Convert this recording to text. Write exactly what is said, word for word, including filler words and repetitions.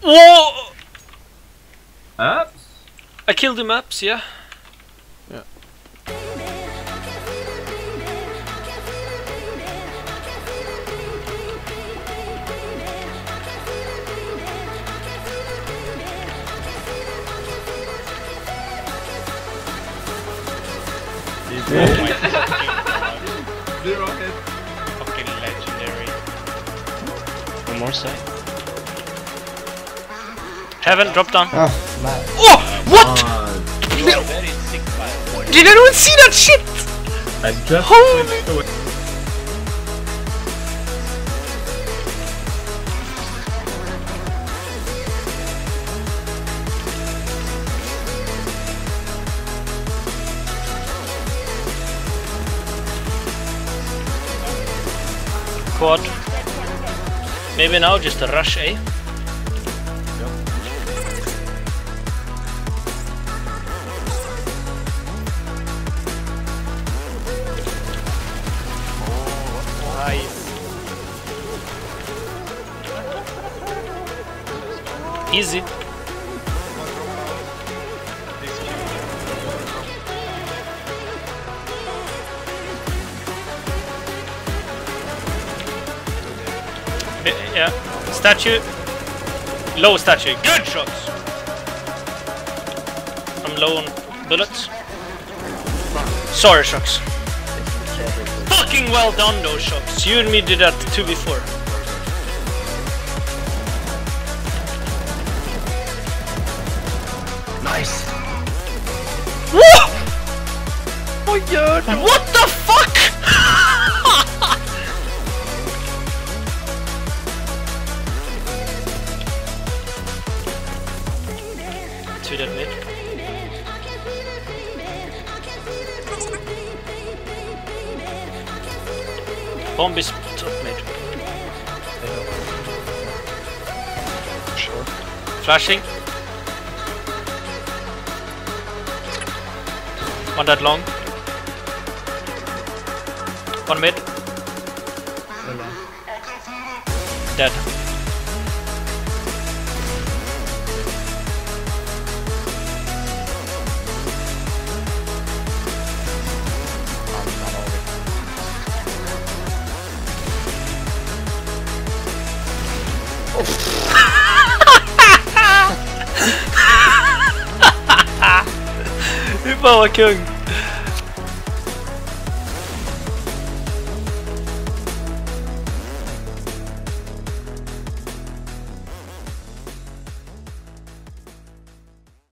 Whoa! Apps? I killed the maps, yeah. Yeah. Zero hit. Fucking legendary. One more side. Heaven, drop down. Ah, man. Oh! What? Uh, You are very sick by Did anyone see that shit? I just Holy- switched away. Quad. Maybe now just a rush, eh? Easy. Eh, Yeah. Statue. Low statue. Good shots. I'm low on bullets. Sorry, Shocks. Fucking well done, those Shocks. You and me did that two before. Nice. Whoa! Oh god! What the fuck? To that mid. Bomb is top mid. Sure. Flashing. One that long. One mid. Dead. Du bara var kung.